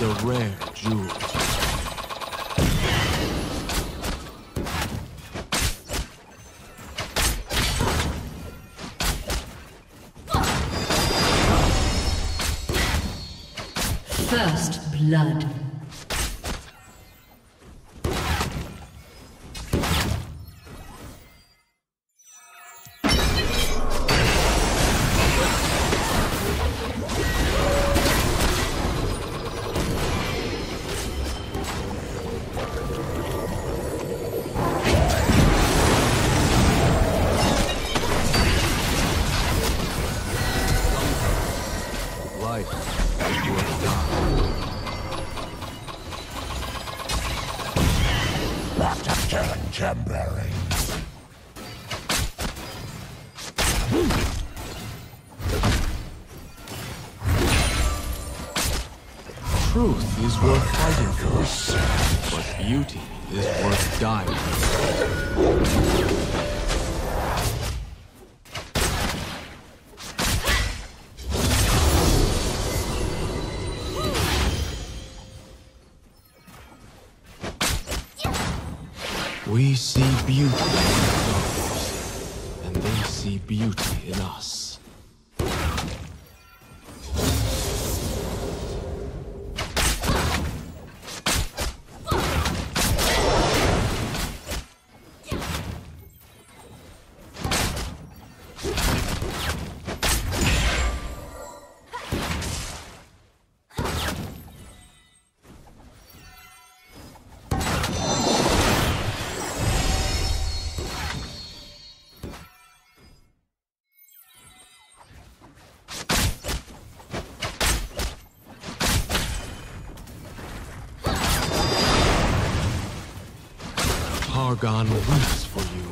a rare jewel. First blood. Truth is worth fighting for, but beauty is worth dying for. We see beauty in others, and they see beauty in us. Argon weeps for you.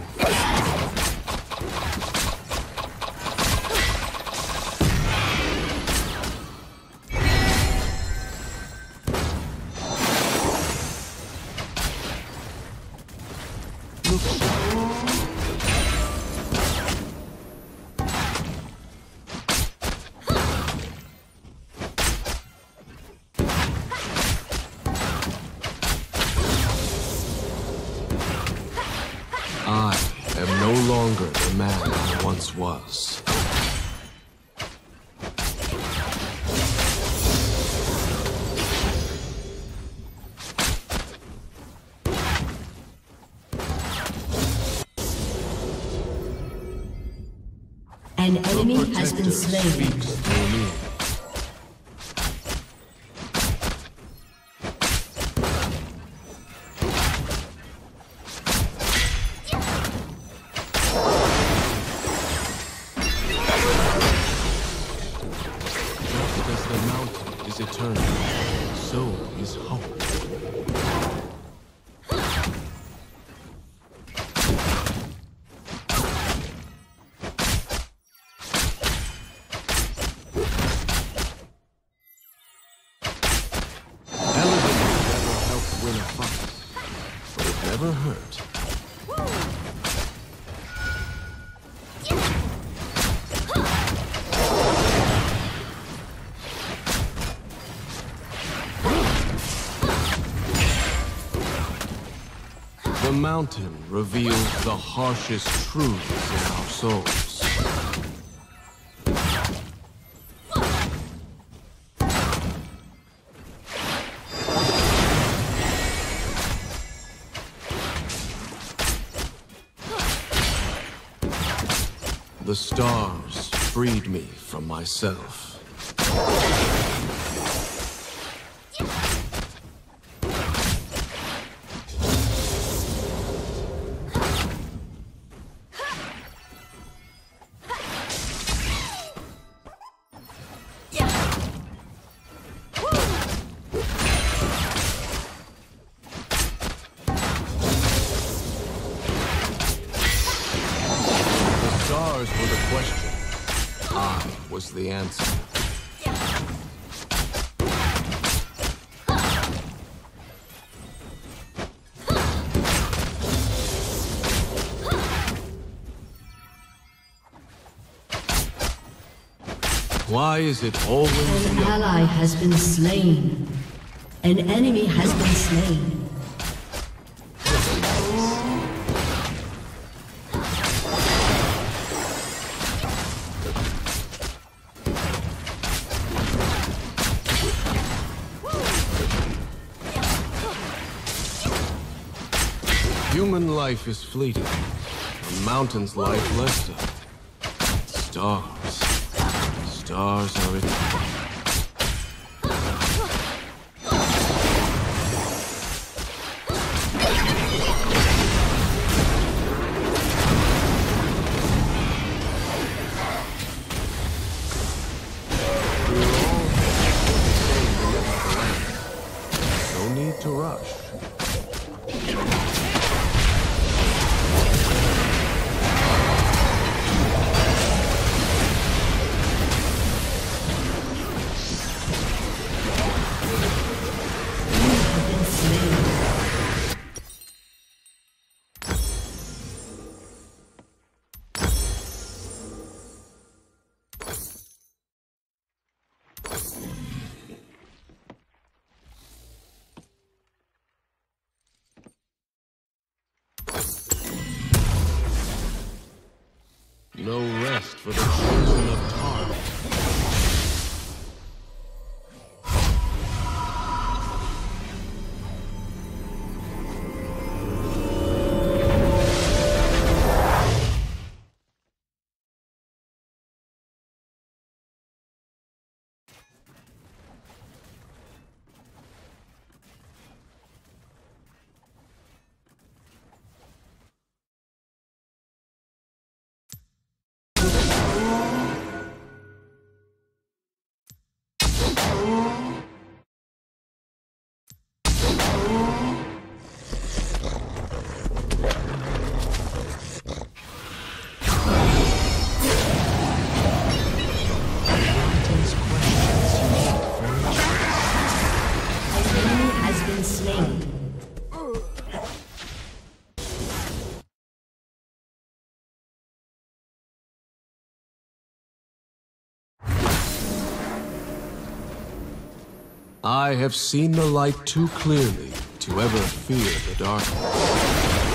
I am no longer the man I once was. An enemy has been slain. Speaks through me. Eternal, so is hope. Elegance never helped win a fight, but it never hurt. The mountain reveals the harshest truths in our souls. The stars freed me from myself. Stars were the question. I was the answer. Why is it always An ally has been slain. An enemy has been slain. Human life is fleeting. A mountain's life less so. Stars. Stars are eternal. No need to rush. No rest for the chosen of Taric. I have seen the light too clearly to ever fear the darkness.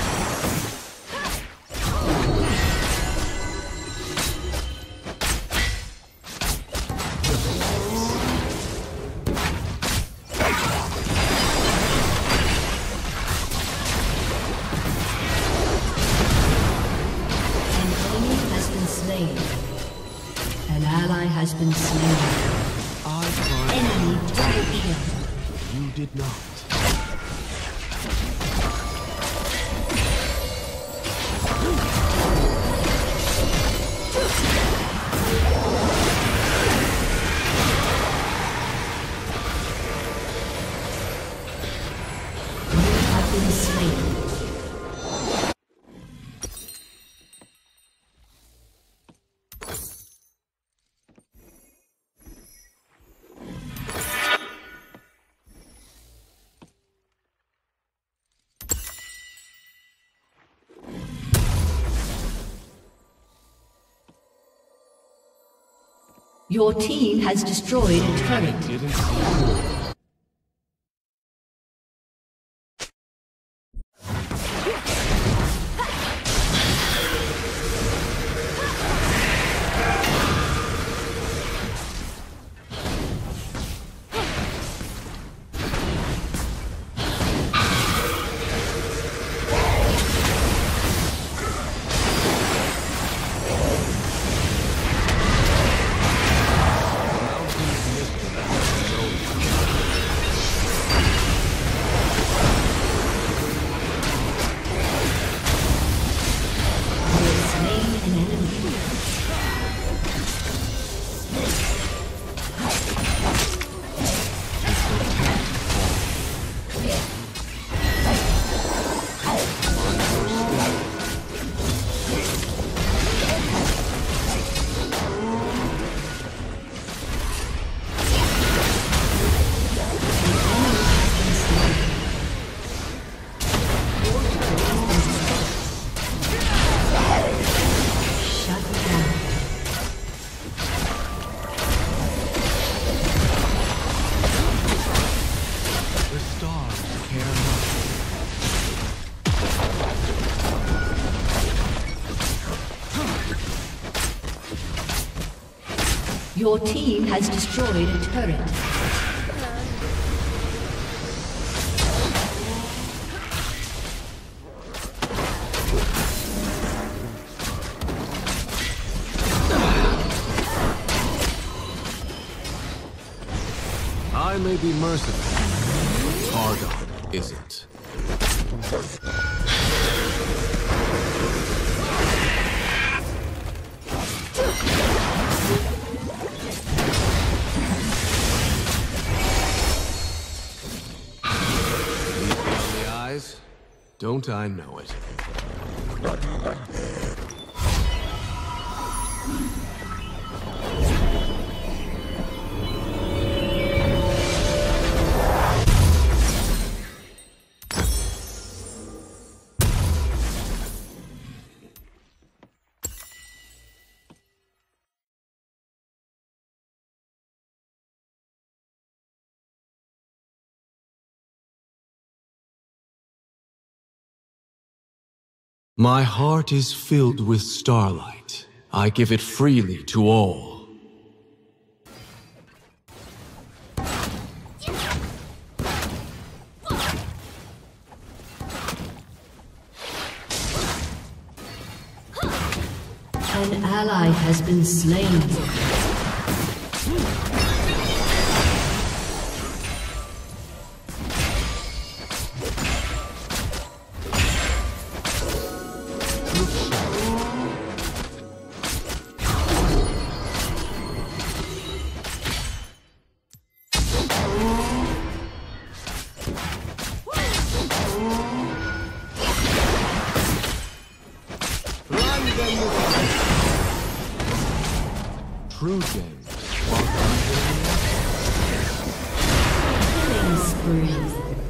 An ally has been slain. Enemy double kill. You did not. You have been slain. Your team has destroyed a turret. Didn't see. Your team has destroyed a turret. I may be merciful, Targon isn't. Don't I know it? My heart is filled with starlight. I give it freely to all. An ally has been slain. True game. Killing spree.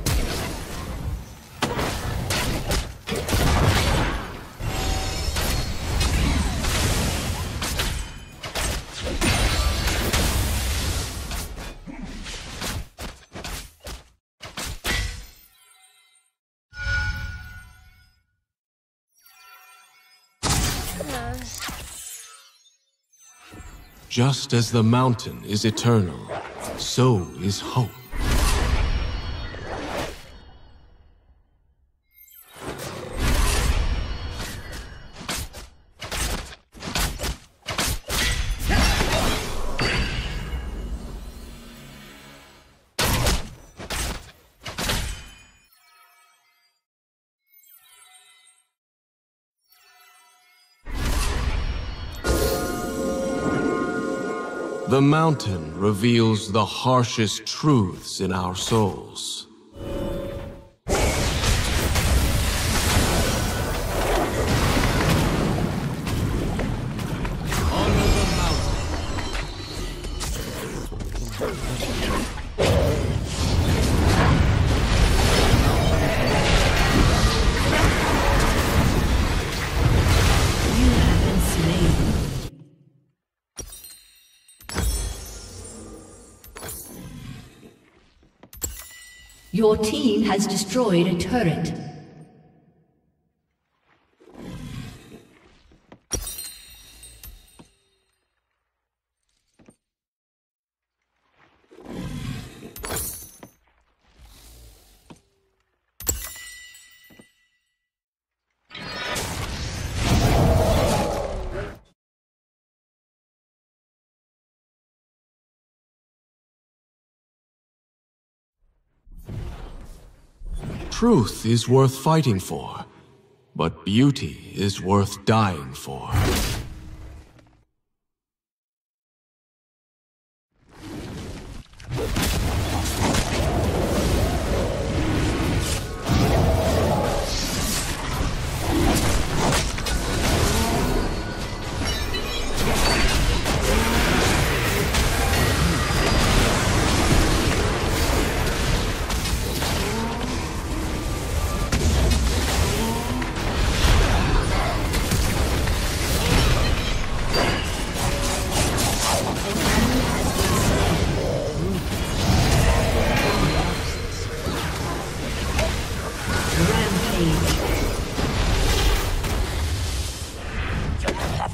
Just as the mountain is eternal, so is hope. The mountain reveals the harshest truths in our souls. Honor the mountain. You have been slain. Your team has destroyed a turret. Truth is worth fighting for, but beauty is worth dying for.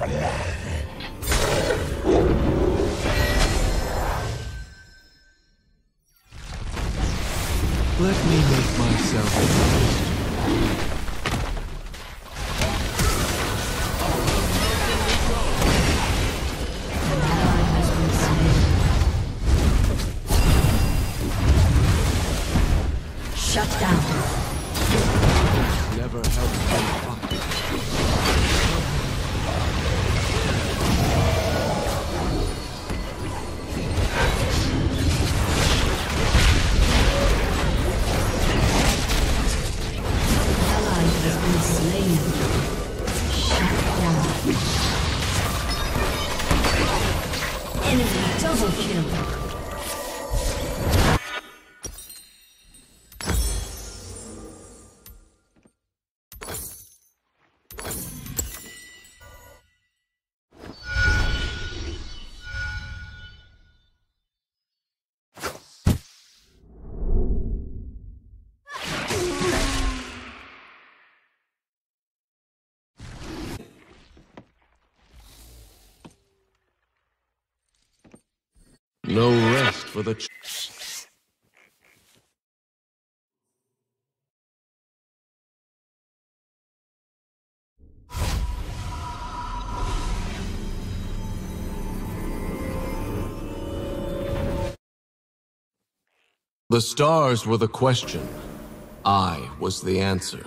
Let me make myself understood. Shut down. Never helped me fight. Ally has been slain. Shut down. Enemy double kill. No rest for the... The stars were the question. I was the answer.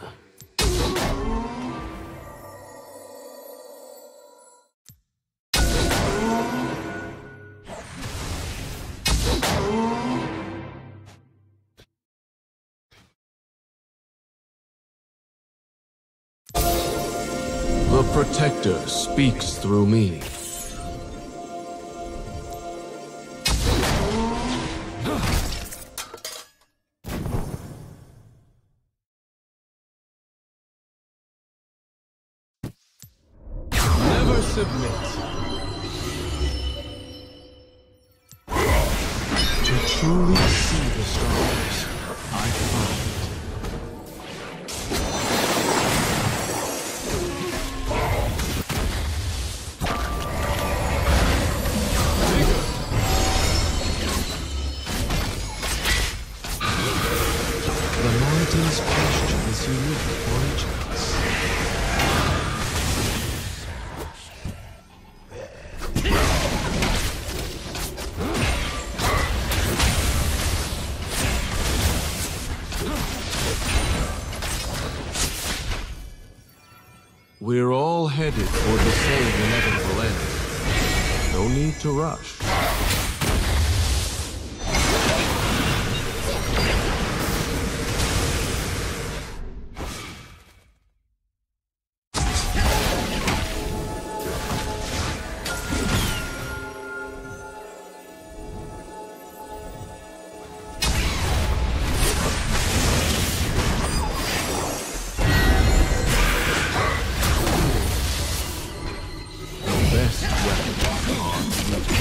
The Protector speaks through me. Never submit. To truly see the stars, I find. The mountain's question is unique for each of us. We're all headed toward the same inevitable end. No need to rush. Best weapon on duty.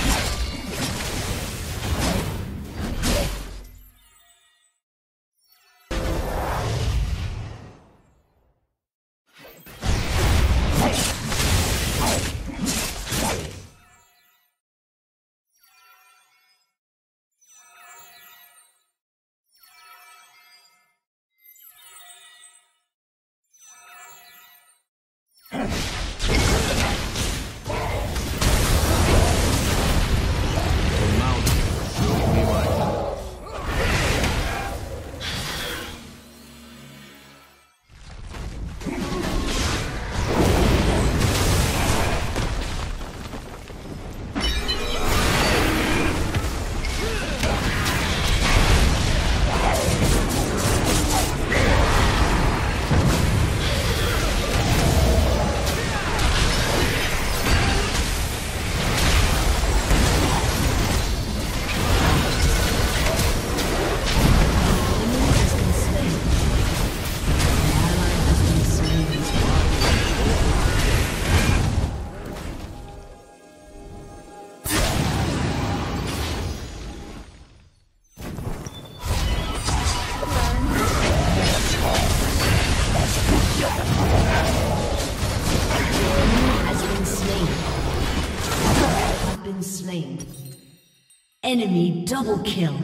slain. Enemy double kill.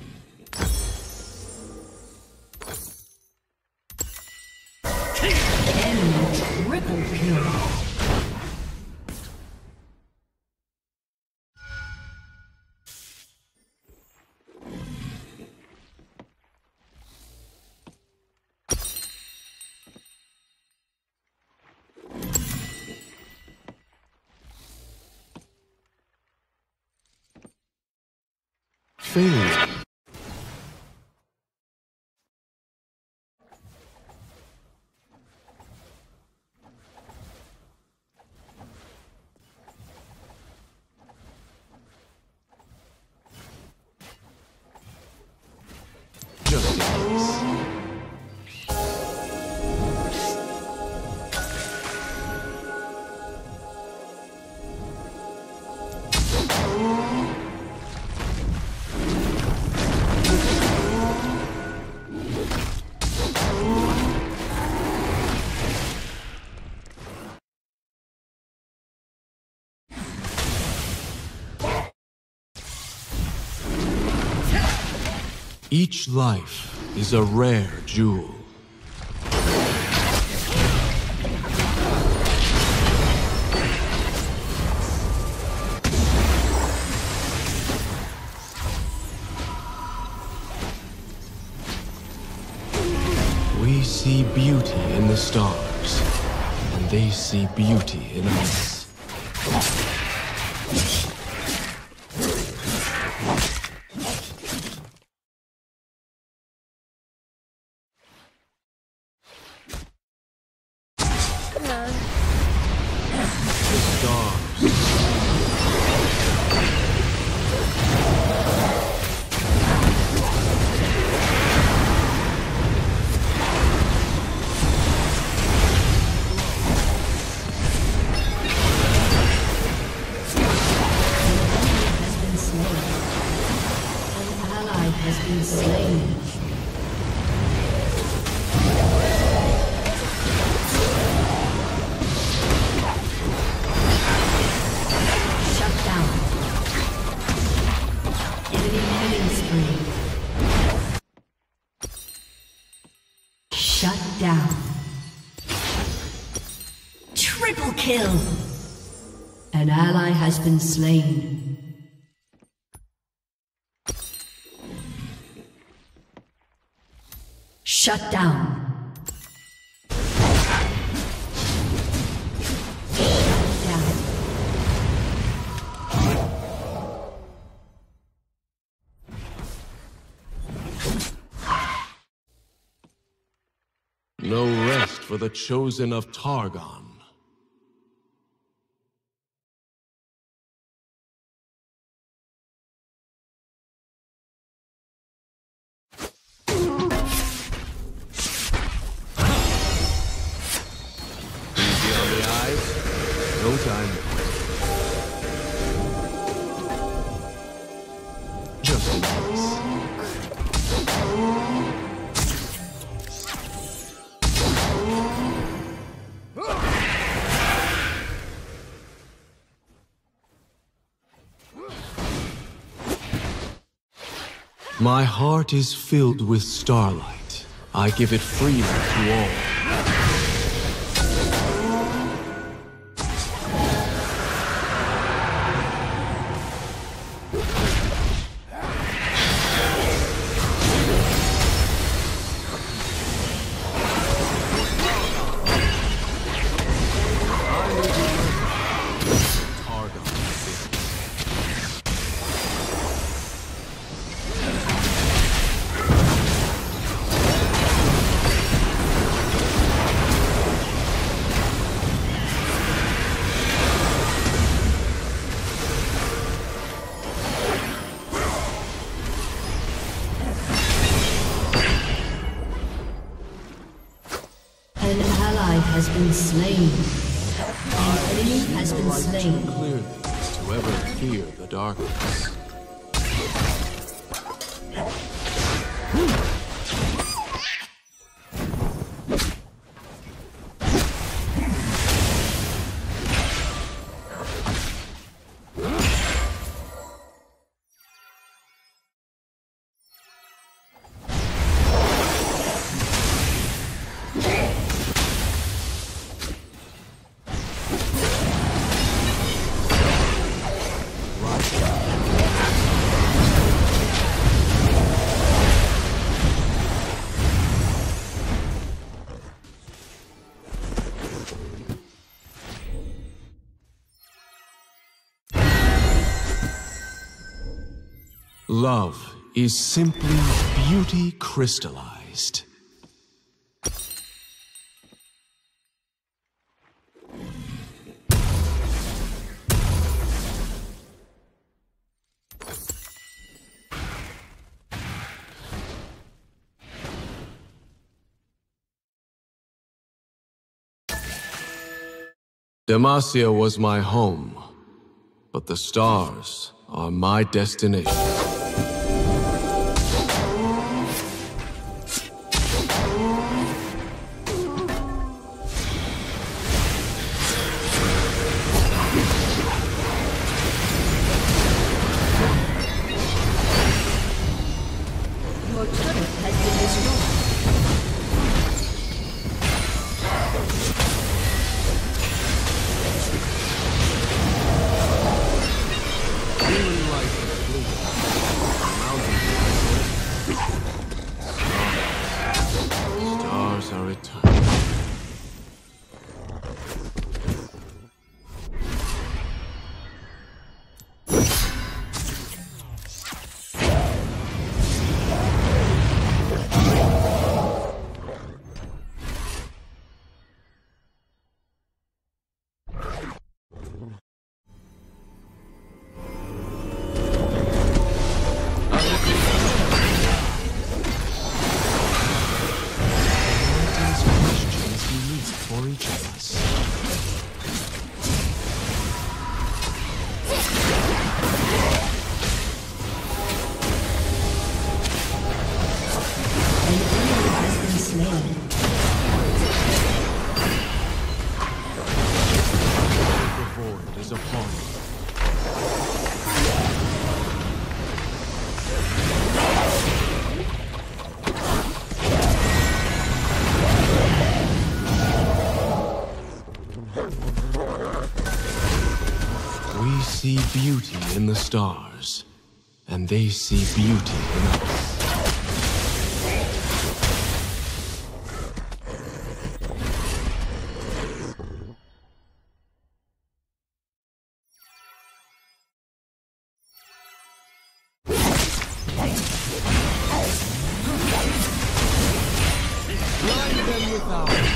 Enemy triple kill. Failure. Just in case. Each life is a rare jewel. We see beauty in the stars, and they see beauty in us. Shut down. Triple kill. An ally has been slain. Shut down. No rest for the chosen of Targon. Easy on the eyes. No time. Just in case. My heart is filled with starlight. I give it freely to all. Has been slain. An enemy has been slain. Clearly, to ever fear the darkness. Love is simply beauty crystallized. Demacia was my home, but the stars are my destination. Your turret has been destroyed. Stars are eternal. For each of us. An enemy has been slain. The void is upon you. We see beauty in the stars, and they see beauty in us. Blind them without.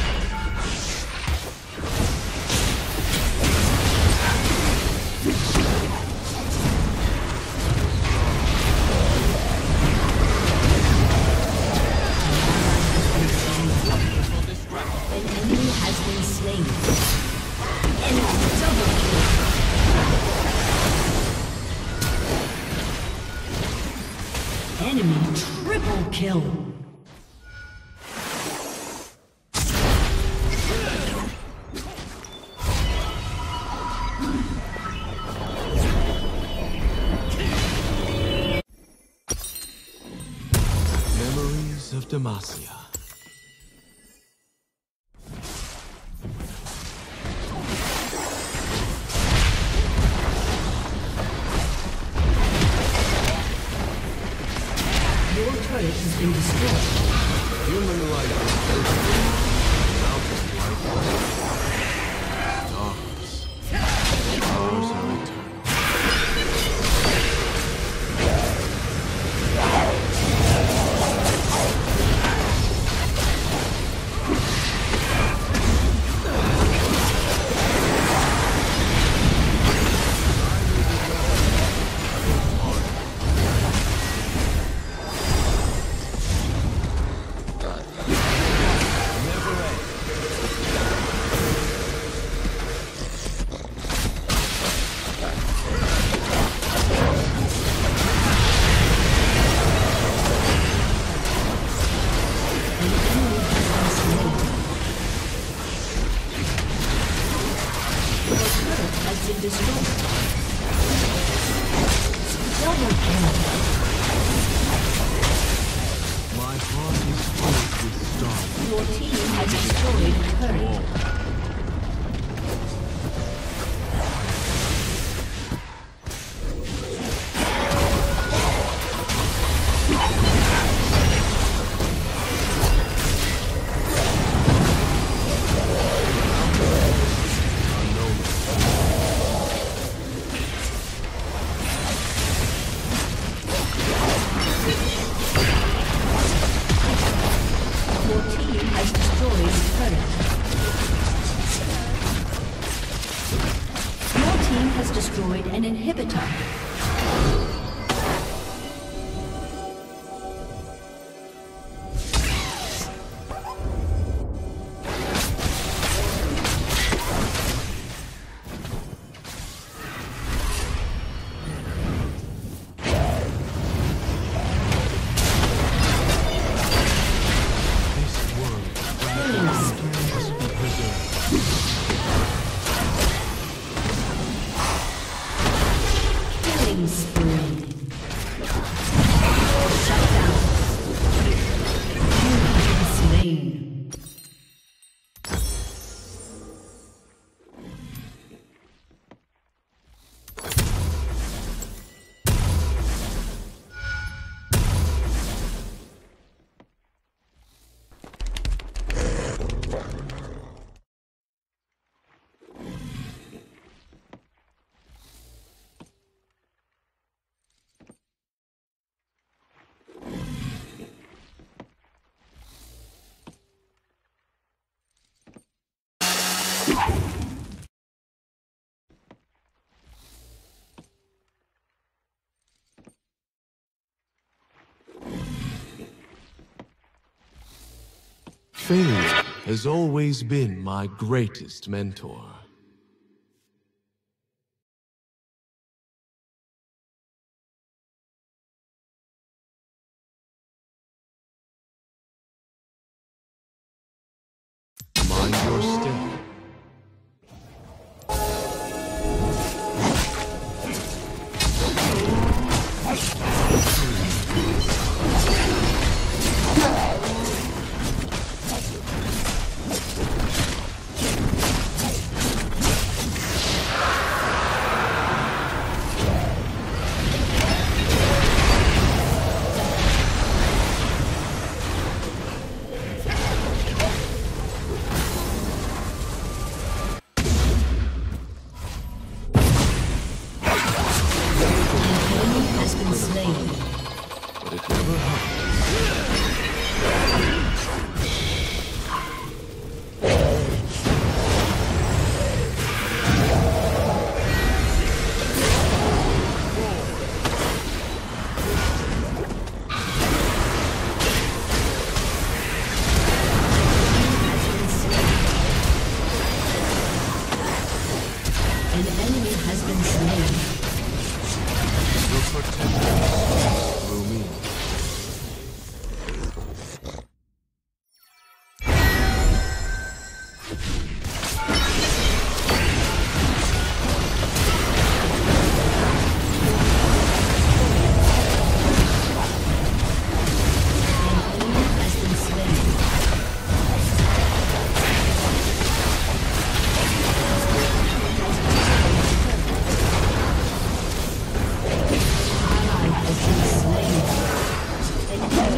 Enemy triple kill. Memories of Demacia. Your turret has been destroyed. Human life is perfect. Mountain life. Stars. Stars are eternal. My heart is filled with stars. Your team has destroyed a turret. destroyed an inhibitor. Failure has always been my greatest mentor. Mind your step.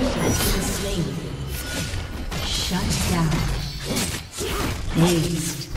Aced.